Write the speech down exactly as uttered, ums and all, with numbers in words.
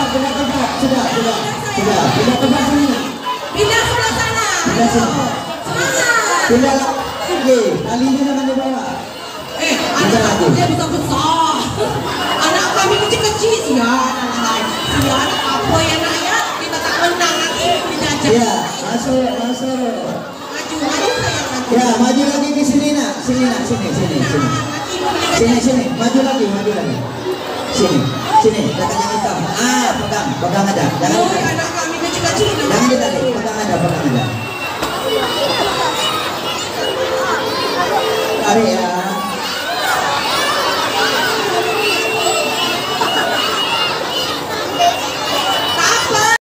pindah tempat. Sudah, sudah, sudah. Pindah tempat sini. Pindah sebelah sana. Pindah sini. Semangat. Pindah lagi. Talinya jangan dibawa. Eh, anak aku dia besar-besar. Anak kami kecil-kecil sih ya. Si anak apa ya nak ya? Kita tak menang nanti dijajah. Ya, masuk, masuk. Maju, maju sayang maju. Ya, maju lagi ke sini nak. Sini nak, sini, sini, sini. Sini, sini. Maju lagi, maju lagi. Sini, sini. Dekatnya hitam. Ah, pegang, pegang aja. Jangan. Oh, anak kami kecil-kecil. Jangan ditarik, pegang aja, pegang aja. Tarik ya.